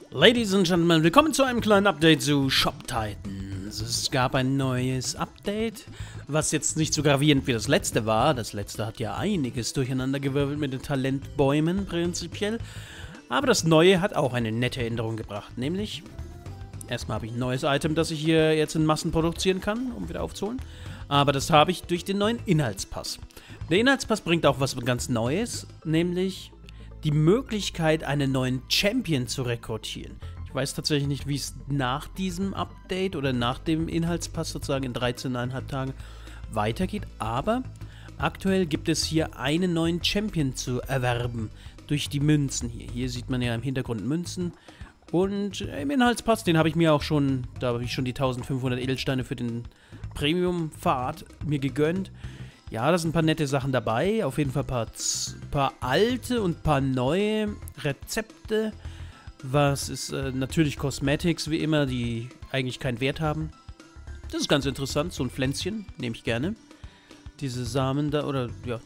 Ladies and Gentlemen, willkommen zu einem kleinen Update zu Shop Titans. Es gab ein neues Update, was jetzt nicht so gravierend wie das letzte war. Das letzte hat ja einiges durcheinandergewirbelt mit den Talentbäumen prinzipiell. Aber das neue hat auch eine nette Änderung gebracht, nämlich erstmal habe ich ein neues Item, das ich hier jetzt in Massen produzieren kann, um wieder aufzuholen. Aber das habe ich durch den neuen Inhaltspass. Der Inhaltspass bringt auch was ganz Neues, nämlich die Möglichkeit, einen neuen Champion zu rekrutieren. Ich weiß tatsächlich nicht, wie es nach diesem Update oder nach dem Inhaltspass sozusagen in 13,5 Tagen weitergeht, aber aktuell gibt es hier einen neuen Champion zu erwerben durch die Münzen hier. Hier sieht man ja im Hintergrund Münzen und im Inhaltspass, den habe ich mir auch schon, da habe ich schon die 1500 Edelsteine für den Premium-Pfad mir gegönnt. Ja, da sind ein paar nette Sachen dabei, auf jeden Fall ein paar alte und ein paar neue Rezepte. Was ist natürlich Cosmetics, wie immer, die eigentlich keinen Wert haben. Das ist ganz interessant, so ein Pflänzchen, nehme ich gerne. Diese Samen da, oder ja,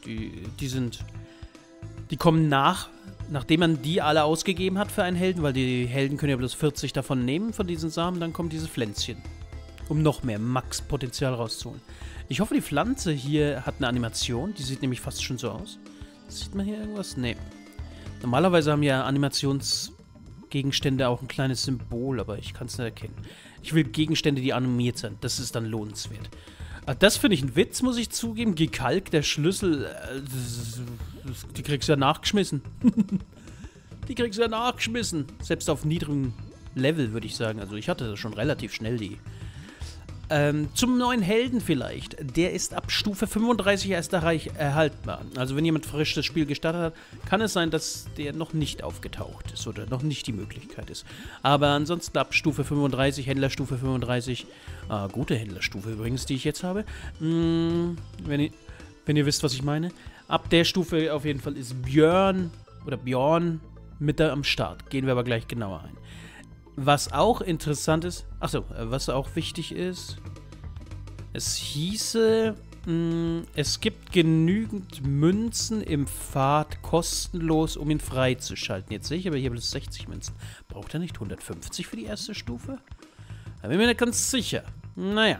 die kommen nachdem man die alle ausgegeben hat für einen Helden, weil die Helden können ja bloß 40 davon nehmen, von diesen Samen, dann kommen diese Pflänzchen, um noch mehr Max-Potenzial rauszuholen. Ich hoffe, die Pflanze hier hat eine Animation. Die sieht nämlich fast schon so aus. Sieht man hier irgendwas? Nee. Normalerweise haben ja Animationsgegenstände auch ein kleines Symbol, aber ich kann es nicht erkennen. Ich will Gegenstände, die animiert sind. Das ist dann lohnenswert. Das finde ich ein Witz, muss ich zugeben. Gekalk, der Schlüssel. Die kriegst du ja nachgeschmissen. Die kriegst du ja nachgeschmissen. Selbst auf niedrigem Level, würde ich sagen. Also ich hatte das schon relativ schnell, die. Zum neuen Helden vielleicht. Der ist ab Stufe 35 erst erhaltbar. Also wenn jemand frisch das Spiel gestartet hat, kann es sein, dass der noch nicht aufgetaucht ist oder noch nicht die Möglichkeit ist. Aber ansonsten ab Stufe 35, Händlerstufe 35, gute Händlerstufe übrigens, die ich jetzt habe. Wenn ihr wisst, was ich meine. Ab der Stufe auf jeden Fall ist Björn mit da am Start. Gehen wir aber gleich genauer ein. Was auch interessant ist, achso, was auch wichtig ist, es hieße, es gibt genügend Münzen im Pfad kostenlos, um ihn freizuschalten. Jetzt sehe ich aber hier bloß 60 Münzen. Braucht er nicht 150 für die erste Stufe? Da bin ich mir nicht ganz sicher. Naja.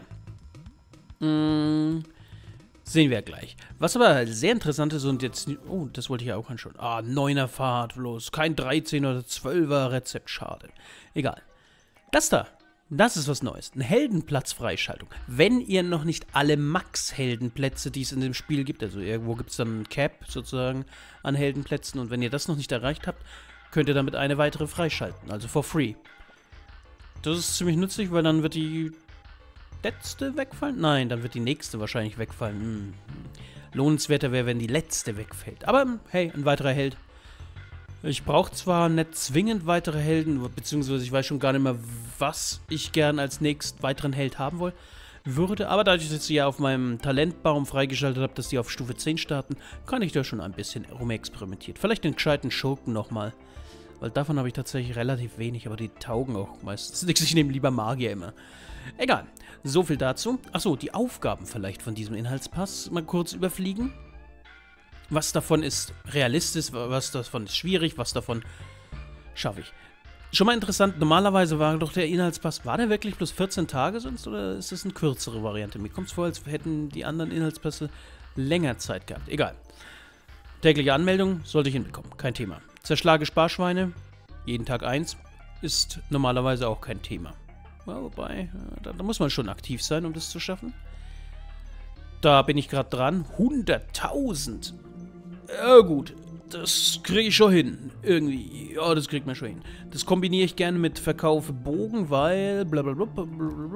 Sehen wir gleich. Was aber sehr interessant ist und jetzt... Oh, das wollte ich ja auch anschauen. 9er Pfad bloß. Kein 13er oder 12er Rezept. Schade. Egal. Das ist was Neues. Eine Heldenplatz-Freischaltung. Wenn ihr noch nicht alle Max-Heldenplätze, die es in dem Spiel gibt, also irgendwo gibt es dann ein Cap sozusagen an Heldenplätzen und wenn ihr das noch nicht erreicht habt, könnt ihr damit eine weitere freischalten. Also for free. Das ist ziemlich nützlich, weil dann wird die letzte wegfallen? Nein, dann wird die nächste wahrscheinlich wegfallen. Lohnenswerter wäre, wenn die letzte wegfällt. Aber hey, ein weiterer Held. Ich brauche zwar nicht zwingend weitere Helden, beziehungsweise ich weiß schon gar nicht mehr, was ich gern als nächsten weiteren Held haben würde. Aber dadurch, dass ich sie ja auf meinem Talentbaum freigeschaltet habe, dass die auf Stufe 10 starten, kann ich da schon ein bisschen rumexperimentieren. Vielleicht den gescheiten Schurken nochmal. Weil davon habe ich tatsächlich relativ wenig, aber die taugen auch meistens nichts. Ich nehme lieber Magier immer. Egal. So viel dazu. Achso, die Aufgaben vielleicht von diesem Inhaltspass mal kurz überfliegen. Was davon ist realistisch, was davon ist schwierig, was davon schaffe ich. Schon mal interessant, normalerweise war doch der Inhaltspass, war der wirklich bloß 14 Tage sonst oder ist das eine kürzere Variante? Mir kommt es vor, als hätten die anderen Inhaltspässe länger Zeit gehabt. Egal. Tägliche Anmeldung sollte ich hinbekommen, kein Thema. Zerschlage Sparschweine, jeden Tag 1, ist normalerweise auch kein Thema. Ja, wobei, da muss man schon aktiv sein, um das zu schaffen. Da bin ich gerade dran. 100.000. Ja gut, das kriege ich schon hin. Irgendwie, ja, das kriegt man schon hin. Das kombiniere ich gerne mit Verkaufe Bogen, weil blablabla.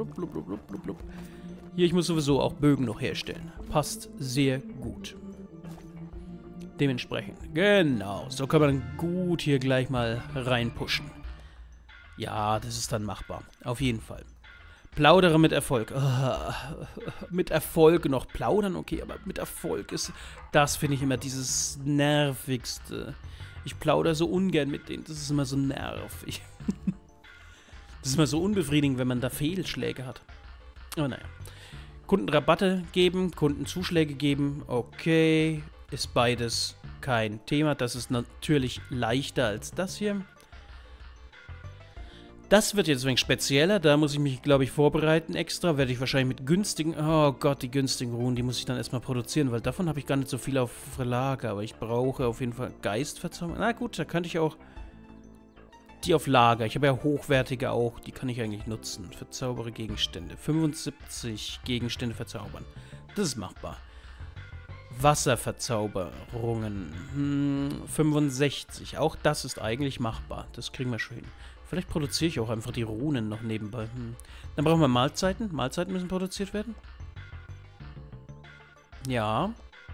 Hier, ich muss sowieso auch Bögen noch herstellen. Passt sehr gut. Dementsprechend, genau, so kann man gut hier gleich mal reinpushen. Ja, das ist dann machbar. Auf jeden Fall. Plaudere mit Erfolg. Mit Erfolg noch plaudern, okay, aber mit Erfolg ist... Das finde ich immer dieses Nervigste. Ich plaudere so ungern mit denen. Das ist immer so nervig. Das ist immer so unbefriedigend, wenn man da Fehlschläge hat. Aber naja. Kundenrabatte geben, Kundenzuschläge geben. Okay, ist beides kein Thema. Das ist natürlich leichter als das hier. Das wird jetzt ein wenig spezieller. Da muss ich mich, glaube ich, vorbereiten extra. Werde ich wahrscheinlich mit günstigen... Oh Gott, die günstigen Runen, die muss ich dann erstmal produzieren, weil davon habe ich gar nicht so viel auf Lager. Aber ich brauche auf jeden Fall Geistverzaubern. Na gut, da könnte ich auch die auf Lager. Ich habe ja hochwertige auch. Die kann ich eigentlich nutzen. Verzaubere Gegenstände. 75 Gegenstände verzaubern. Das ist machbar. Wasserverzauberungen. 65. Auch das ist eigentlich machbar. Das kriegen wir schon hin. Vielleicht produziere ich auch einfach die Runen noch nebenbei. Dann brauchen wir Mahlzeiten. Mahlzeiten müssen produziert werden. Ja.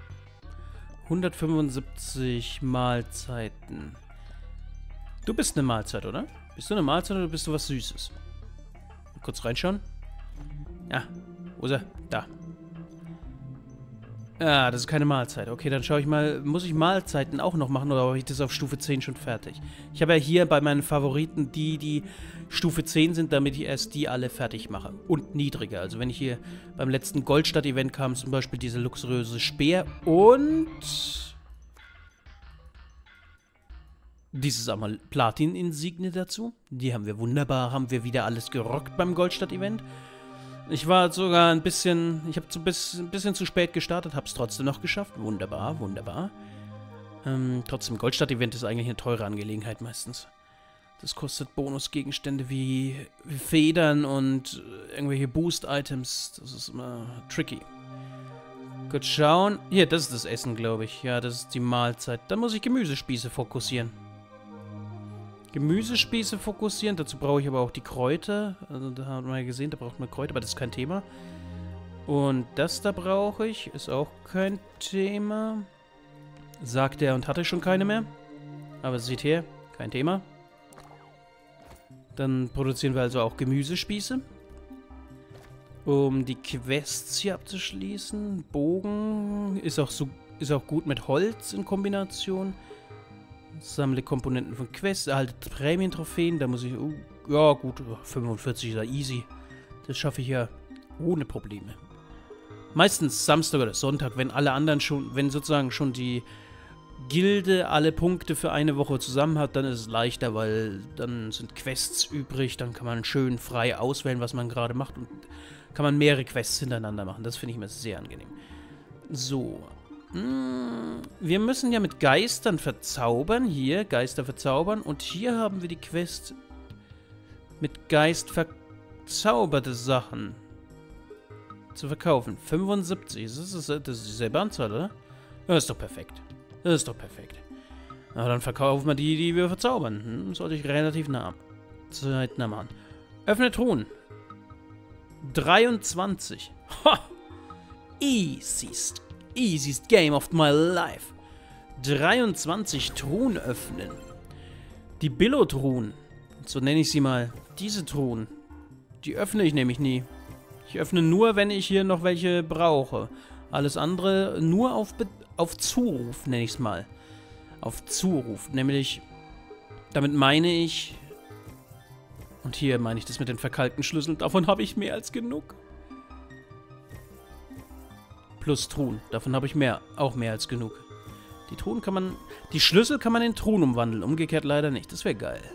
175 Mahlzeiten. Du bist eine Mahlzeit, oder? Bist du eine Mahlzeit oder bist du was Süßes? Mal kurz reinschauen. Ja. Wo ist er? Da. Ah, das ist keine Mahlzeit. Okay, dann schaue ich mal, muss ich Mahlzeiten auch noch machen oder habe ich das auf Stufe 10 schon fertig? Ich habe ja hier bei meinen Favoriten die Stufe 10 sind, damit ich erst die alle fertig mache. Und niedriger. Also wenn ich hier beim letzten Goldstadt-Event kam zum Beispiel diese luxuriöse Speer und dieses einmal Platin-Insigne dazu. Die haben wir wunderbar, haben wir wieder alles gerockt beim Goldstadt-Event. Ich war sogar ein bisschen... Ich habe ein bisschen zu spät gestartet, habe es trotzdem noch geschafft. Wunderbar, wunderbar. Trotzdem, Goldstadt-Event ist eigentlich eine teure Angelegenheit meistens. Das kostet Bonusgegenstände wie Federn und irgendwelche Boost-Items. Das ist immer tricky. Gut, schauen. Hier, das ist das Essen, glaube ich. Ja, das ist die Mahlzeit. Dann muss ich Gemüsespieße fokussieren. Gemüsespieße fokussieren. Dazu brauche ich aber auch die Kräuter. Also da haben wir ja gesehen, da braucht man Kräuter, aber das ist kein Thema. Und das da brauche ich. Ist auch kein Thema. Sagt er und hatte schon keine mehr. Aber seht her, kein Thema. Dann produzieren wir also auch Gemüsespieße. Um die Quests hier abzuschließen. Bogen ist auch gut mit Holz in Kombination. Sammle Komponenten von Quests, erhalte Prämientrophäen, da muss ich... ja gut, 45 ist ja easy. Das schaffe ich ja ohne Probleme. Meistens Samstag oder Sonntag, wenn alle anderen schon... Wenn sozusagen schon die Gilde alle Punkte für eine Woche zusammen hat, dann ist es leichter, weil dann sind Quests übrig, dann kann man schön frei auswählen, was man gerade macht und kann man mehrere Quests hintereinander machen. Das finde ich immer sehr angenehm. So... Wir müssen ja mit Geistern verzaubern. Hier, Geister verzaubern. Und hier haben wir die Quest mit Geist verzauberte Sachen zu verkaufen. 75. Das ist dieselbe Anzahl, oder? Das ist doch perfekt. Das ist doch perfekt. Na, dann verkaufen wir die wir verzaubern. Sollte ich relativ zeitnah machen. Öffne Truhen. 23. Ha! Easiest Game of my life. 23 Truhen öffnen. Die Billo-Truhen. So nenne ich sie mal. Diese Truhen. Die öffne ich nämlich nie. Ich öffne nur, wenn ich hier noch welche brauche. Alles andere nur auf Zuruf, nenne ich es mal. Auf Zuruf. Nämlich, damit meine ich... Und hier meine ich das mit den verkalkten Schlüsseln. Davon habe ich mehr als genug. Plus Truhen. Davon habe ich auch mehr als genug. Die Truhen kann man... Die Schlüssel kann man in Truhen umwandeln. Umgekehrt leider nicht. Das wäre geil.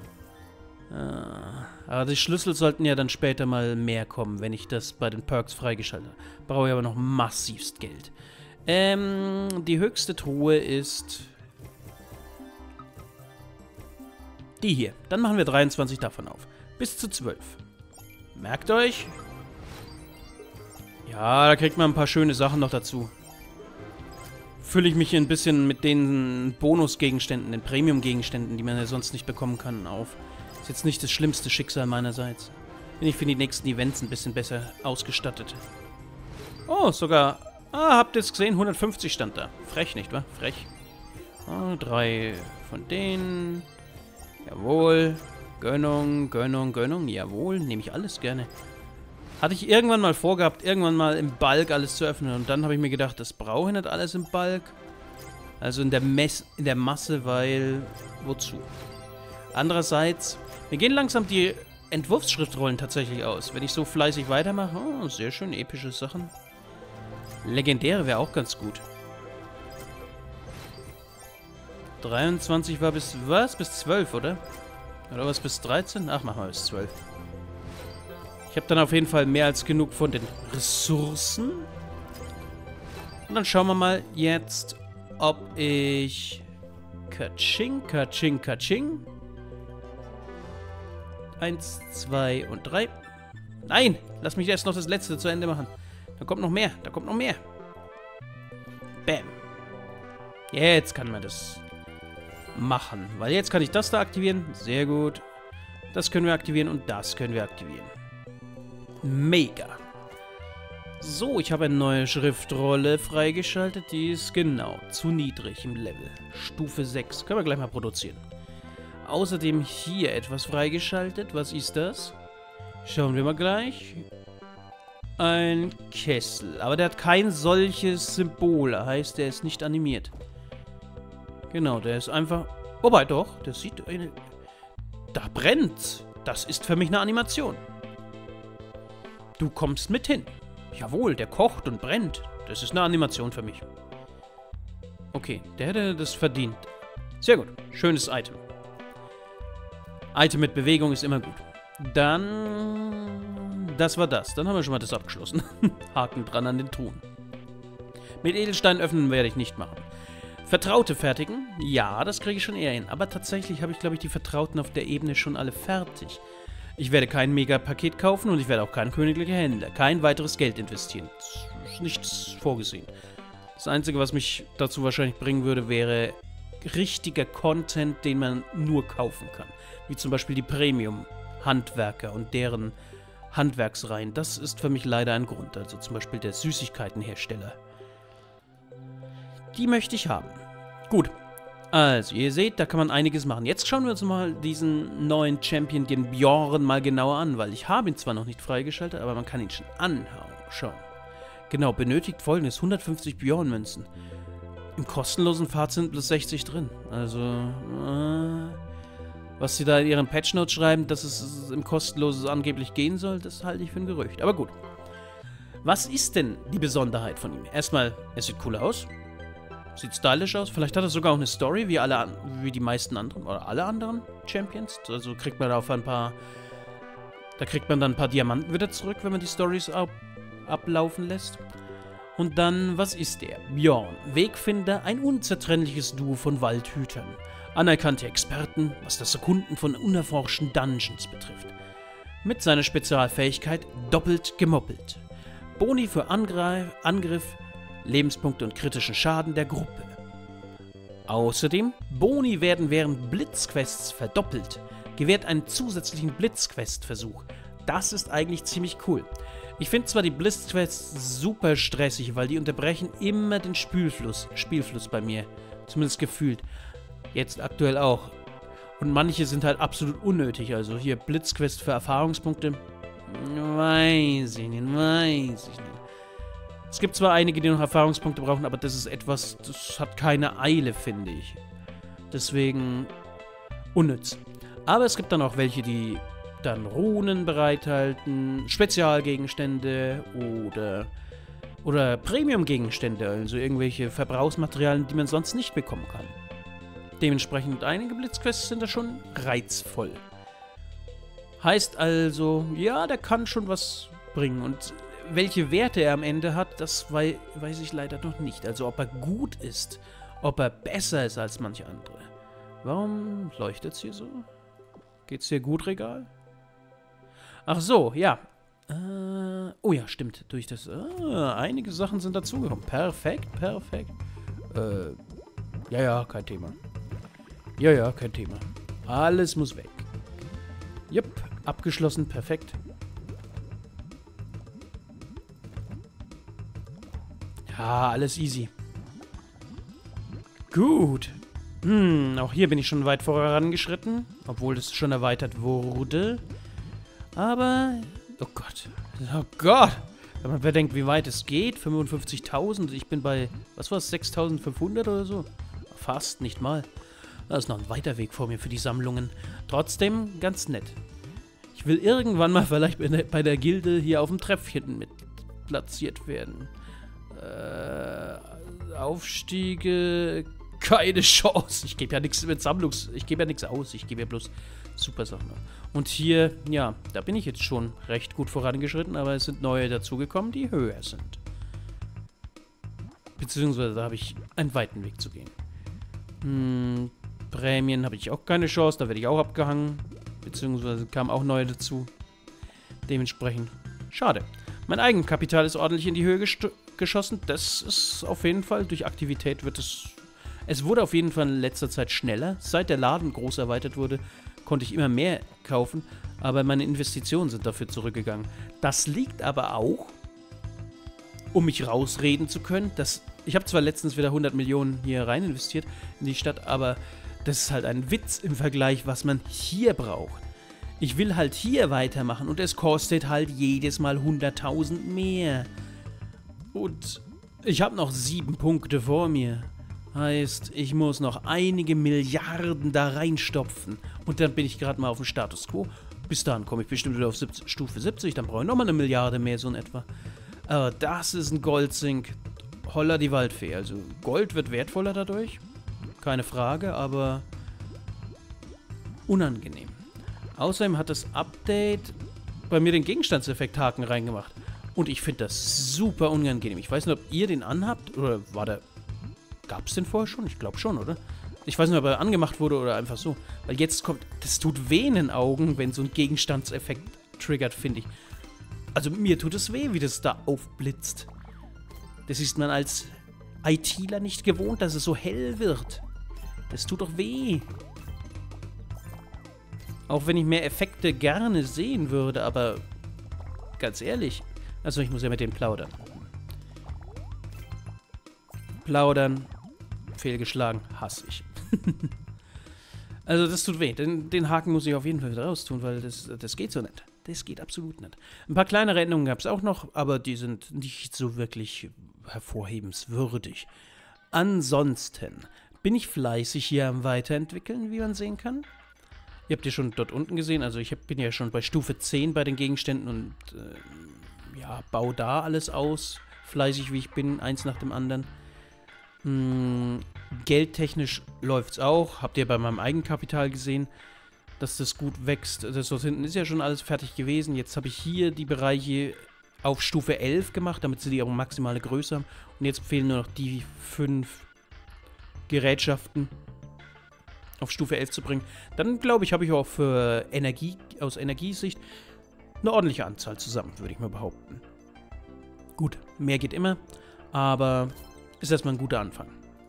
Aber die Schlüssel sollten ja dann später mal mehr kommen, wenn ich das bei den Perks freigeschaltet habe. Brauche ich aber noch massivst Geld. Die höchste Truhe ist... die hier. Dann machen wir 23 davon auf. Bis zu 12. Merkt euch... Ja, da kriegt man ein paar schöne Sachen noch dazu. Fülle ich mich ein bisschen mit den Bonusgegenständen, den Premium-Gegenständen, die man ja sonst nicht bekommen kann, auf. Ist jetzt nicht das schlimmste Schicksal meinerseits. Bin ich für die nächsten Events ein bisschen besser ausgestattet. Oh, sogar... habt ihr es gesehen? 150 stand da. Frech, nicht wahr? Frech. 3 von denen. Jawohl. Gönnung. Jawohl, nehme ich alles gerne. Hatte ich irgendwann mal vorgehabt, irgendwann mal im Bulk alles zu öffnen. Und dann habe ich mir gedacht, das brauche ich nicht alles im Bulk. Also in der Masse, weil... Wozu? Andererseits, mir gehen langsam die Entwurfsschriftrollen tatsächlich aus. Wenn ich so fleißig weitermache... Oh, sehr schön, epische Sachen. Legendäre wäre auch ganz gut. 23 war bis... Was? Bis 12, oder? Oder was bis 13? Ach, machen wir bis 12. Ich habe dann auf jeden Fall mehr als genug von den Ressourcen. Und dann schauen wir mal jetzt, ob ich... Katsching, Katsching, Katsching. 1, 2 und 3. Nein! Lass mich erst noch das letzte zu Ende machen. Da kommt noch mehr, da kommt noch mehr. Bam. Jetzt kann man das machen. Weil jetzt kann ich das da aktivieren. Sehr gut. Das können wir aktivieren und das können wir aktivieren. Mega. So, ich habe eine neue Schriftrolle freigeschaltet. Die ist genau zu niedrig im Level. Stufe 6. Können wir gleich mal produzieren. Außerdem hier etwas freigeschaltet. Was ist das? Schauen wir mal gleich. Ein Kessel. Aber der hat kein solches Symbol. Heißt, der ist nicht animiert. Genau, der ist einfach... Wobei doch, das sieht... Da brennt. Das ist für mich eine Animation. Du kommst mit hin. Jawohl, der kocht und brennt. Das ist eine Animation für mich. Okay, der hätte das verdient. Sehr gut. Schönes Item. Item mit Bewegung ist immer gut. Dann... Das war das. Dann haben wir schon mal das abgeschlossen. Haken dran an den Truhen. Mit Edelstein öffnen werde ich nicht machen. Vertraute fertigen? Ja, das kriege ich schon eher hin. Aber tatsächlich habe ich, glaube ich, die Vertrauten auf der Ebene schon alle fertig. Ich werde kein Mega-Paket kaufen und ich werde auch kein königlicher Händler. Kein weiteres Geld investieren. Das ist nichts vorgesehen. Das Einzige, was mich dazu wahrscheinlich bringen würde, wäre richtiger Content, den man nur kaufen kann. Wie zum Beispiel die Premium-Handwerker und deren Handwerksreihen. Das ist für mich leider ein Grund. Also zum Beispiel der Süßigkeitenhersteller. Die möchte ich haben. Gut. Also, ihr seht, da kann man einiges machen. Jetzt schauen wir uns mal diesen neuen Champion, den Bjorn, mal genauer an, weil ich habe ihn zwar noch nicht freigeschaltet, aber man kann ihn schon anschauen. Genau, benötigt folgendes: 150 Bjorn-Münzen. Im kostenlosen Pfad sind plus 60 drin. Also, was sie da in ihren Patchnotes schreiben, dass es im kostenlosen angeblich gehen soll, das halte ich für ein Gerücht. Aber gut. Was ist denn die Besonderheit von ihm? Erstmal, es sieht cool aus. Sieht stylisch aus. Vielleicht hat er sogar auch eine Story, wie die meisten anderen, oder alle anderen Champions. Also kriegt man da auf ein paar... Da kriegt man dann ein paar Diamanten wieder zurück, wenn man die Stories ablaufen lässt. Und dann, was ist der? Bjorn, Wegfinder, ein unzertrennliches Duo von Waldhütern. Anerkannte Experten, was das Erkunden von unerforschten Dungeons betrifft. Mit seiner Spezialfähigkeit doppelt gemoppelt. Boni für Angriff, Lebenspunkte und kritischen Schaden der Gruppe. Außerdem, Boni werden während Blitzquests verdoppelt. Gewährt einen zusätzlichen Blitzquest-Versuch. Das ist eigentlich ziemlich cool. Ich finde zwar die Blitzquests super stressig, weil die unterbrechen immer den Spielfluss bei mir. Zumindest gefühlt. Jetzt aktuell auch. Und manche sind halt absolut unnötig. Also hier Blitzquest für Erfahrungspunkte. Weiß ich nicht. Es gibt zwar einige, die noch Erfahrungspunkte brauchen, aber das ist etwas, das hat keine Eile, finde ich. Deswegen unnütz. Aber es gibt dann auch welche, die dann Runen bereithalten, Spezialgegenstände oder Premium-Gegenstände, also irgendwelche Verbrauchsmaterialien, die man sonst nicht bekommen kann. Dementsprechend einige Blitzquests sind da schon reizvoll. Heißt also, ja, der kann schon was bringen. Und welche Werte er am Ende hat, das weiß ich leider noch nicht. Also ob er gut ist, ob er besser ist als manche andere. Warum leuchtet es hier so? Geht's hier gut, Regal? Ach so, ja. Oh ja, stimmt. Durch das... einige Sachen sind dazugekommen. Perfekt. Ja, kein Thema. Ja, kein Thema. Alles muss weg. Jupp, abgeschlossen. Perfekt. Ja, alles easy. Gut. Auch hier bin ich schon weit vorangeschritten, obwohl das schon erweitert wurde. Aber, oh Gott. Wenn man bedenkt, wie weit es geht, 55.000, ich bin bei, was war es, 6.500 oder so? Fast, nicht mal. Da ist noch ein weiter Weg vor mir für die Sammlungen. Trotzdem ganz nett. Ich will irgendwann mal vielleicht bei der Gilde hier auf dem Treppchen mit platziert werden. Aufstiege, Keine Chance. Ich gebe ja nichts mit Ich gebe ja nichts aus. Ich gebe ja bloß super Sachen aus. Und hier, ja, da bin ich jetzt schon recht gut vorangeschritten, aber es sind neue dazugekommen, die höher sind. Beziehungsweise da habe ich einen weiten Weg zu gehen. Prämien habe ich auch keine Chance, da werde ich auch abgehangen. Beziehungsweise kamen auch neue dazu. Dementsprechend schade. Mein Eigenkapital ist ordentlich in die Höhe geschossen. Das ist auf jeden Fall, durch Aktivität wird es... Es wurde auf jeden Fall in letzter Zeit schneller. Seit der Laden groß erweitert wurde, konnte ich immer mehr kaufen. Aber meine Investitionen sind dafür zurückgegangen. Das liegt aber auch, um mich rausreden zu können, dass... Ich habe zwar letztens wieder 100 Millionen hier rein investiert in die Stadt, aber das ist halt ein Witz im Vergleich, was man hier braucht. Ich will halt hier weitermachen und es kostet halt jedes Mal 100.000 mehr. Und ich habe noch 7 Punkte vor mir. Heißt, ich muss noch einige Milliarden da reinstopfen. Und dann bin ich gerade mal auf dem Status Quo. Bis dahin komme ich bestimmt wieder auf Stufe 70, dann brauche ich nochmal 1 Milliarde mehr, so in etwa. Aber das ist ein Goldsink. Holla die Waldfee. Also Gold wird wertvoller dadurch. Keine Frage, aber unangenehm. Außerdem hat das Update bei mir den Gegenstandseffekt-Haken reingemacht. Und ich finde das super unangenehm. Ich weiß nicht, ob ihr den anhabt, oder war der... Gab es den vorher schon? Ich glaube schon, oder? Ich weiß nicht, ob er angemacht wurde oder einfach so. Weil jetzt kommt... Das tut weh in den Augen, wenn so ein Gegenstandseffekt triggert, finde ich. Also mir tut es weh, wie das da aufblitzt. Das ist man als ITler nicht gewohnt, dass es so hell wird. Das tut doch weh. Auch wenn ich mehr Effekte gerne sehen würde, aber ganz ehrlich. Also ich muss ja mit dem plaudern. Plaudern, fehlgeschlagen, hasse ich. Also das tut weh. Den Haken muss ich auf jeden Fall wieder raustun, weil das geht so nicht. Das geht absolut nicht. Ein paar kleinere Änderungen gab es auch noch, aber die sind nicht so wirklich hervorhebenswürdig. Ansonsten bin ich fleißig hier am Weiterentwickeln, wie man sehen kann. Ihr habt ja schon dort unten gesehen, also ich bin ja schon bei Stufe 10 bei den Gegenständen und ja, baue da alles aus. Fleißig wie ich bin, eins nach dem anderen. Geldtechnisch läuft es auch. Habt ihr bei meinem Eigenkapital gesehen, dass das gut wächst. Das dort hinten ist ja schon alles fertig gewesen. Jetzt habe ich hier die Bereiche auf Stufe 11 gemacht, damit sie die auch maximale Größe haben. Und jetzt fehlen nur noch die 5 Gerätschaften auf Stufe 11 zu bringen. Dann, glaube ich, habe ich auch für Energie, aus Energiesicht, eine ordentliche Anzahl zusammen, würde ich mal behaupten. Gut, mehr geht immer, aber ist erstmal ein guter Anfang.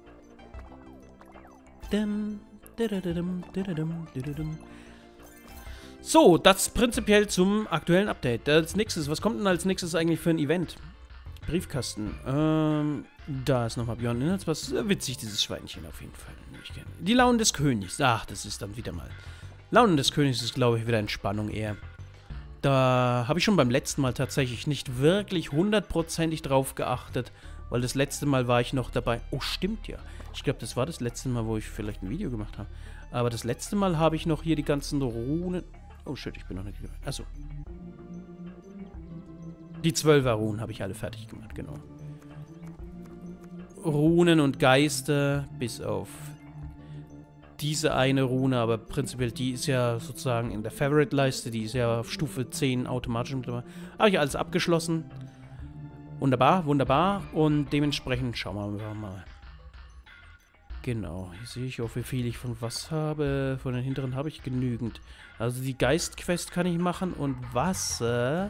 So, das prinzipiell zum aktuellen Update. Als nächstes, was kommt denn als nächstes eigentlich für ein Event? Briefkasten. Da ist nochmal Björn Inhalts. Was witzig, dieses Schweinchen auf jeden Fall. Die Launen des Königs. Ach, das ist dann wieder mal. Launen des Königs ist, glaube ich, wieder Entspannung eher. Da habe ich schon beim letzten Mal tatsächlich nicht wirklich 100%ig drauf geachtet, weil das letzte Mal war ich noch dabei. Oh, stimmt ja. Ich glaube, das war das letzte Mal, wo ich vielleicht ein Video gemacht habe. Aber das letzte Mal habe ich noch hier die ganzen Runen... Oh, shit, ich bin noch nicht... Achso. Die 12er Runen habe ich alle fertig gemacht, genau. Runen und Geister, bis auf diese eine Rune, aber prinzipiell, die ist ja sozusagen in der Favorite-Leiste, die ist ja auf Stufe 10 automatisch mit dabei. Habe ich alles abgeschlossen. Wunderbar, wunderbar. Und dementsprechend schauen wir mal. Genau, hier sehe ich auch, wie viel ich von was habe. Von den hinteren habe ich genügend. Also die Geist-Quest kann ich machen und Wasser...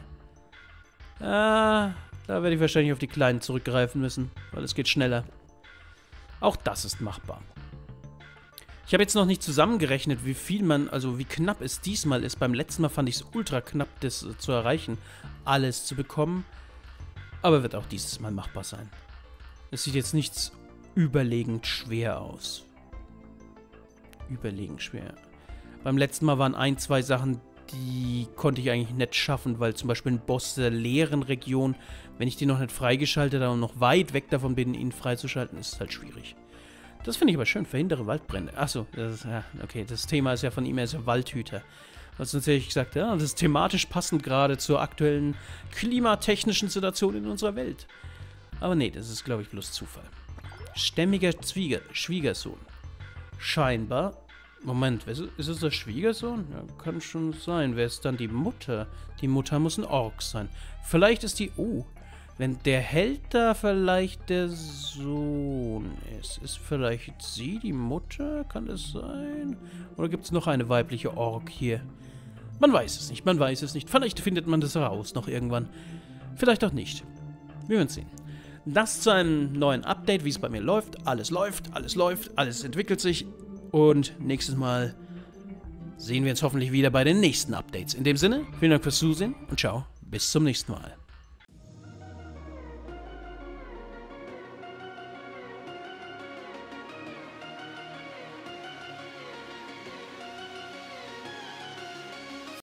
da werde ich wahrscheinlich auf die Kleinen zurückgreifen müssen, weil es geht schneller. Auch das ist machbar. Ich habe jetzt noch nicht zusammengerechnet, wie viel man, also wie knapp es diesmal ist. Beim letzten Mal fand ich es ultra knapp, das zu erreichen, alles zu bekommen. Aber wird auch dieses Mal machbar sein. Es sieht jetzt nichts überlegend schwer aus. Überlegend schwer. Beim letzten Mal waren 1, 2 Sachen, die konnte ich eigentlich nicht schaffen, weil zum Beispiel ein Boss der leeren Region, wenn ich die noch nicht freigeschaltet habe und noch weit weg davon bin, ihn freizuschalten, ist es halt schwierig. Das finde ich aber schön, verhindere Waldbrände. Achso, ja, okay, das Thema ist ja von ihm, er ist ja Waldhüter. Was natürlich gesagt, ja, das ist thematisch passend gerade zur aktuellen klimatechnischen Situation in unserer Welt. Aber nee, das ist, glaube ich, bloß Zufall. Stämmiger Schwiegersohn. Scheinbar. Moment, ist es der Schwiegersohn? Ja, kann schon sein. Wer ist dann die Mutter? Die Mutter muss ein Ork sein. Vielleicht ist die... Oh, wenn der Held da vielleicht der Sohn ist. Ist vielleicht sie die Mutter? Kann das sein? Oder gibt es noch eine weibliche Ork hier? Man weiß es nicht, man weiß es nicht. Vielleicht findet man das heraus noch irgendwann. Vielleicht auch nicht. Wir werden sehen. Das zu einem neuen Update, wie es bei mir läuft. Alles läuft, alles entwickelt sich. Und nächstes Mal sehen wir uns hoffentlich wieder bei den nächsten Updates. In dem Sinne, vielen Dank fürs Zusehen und ciao, bis zum nächsten Mal.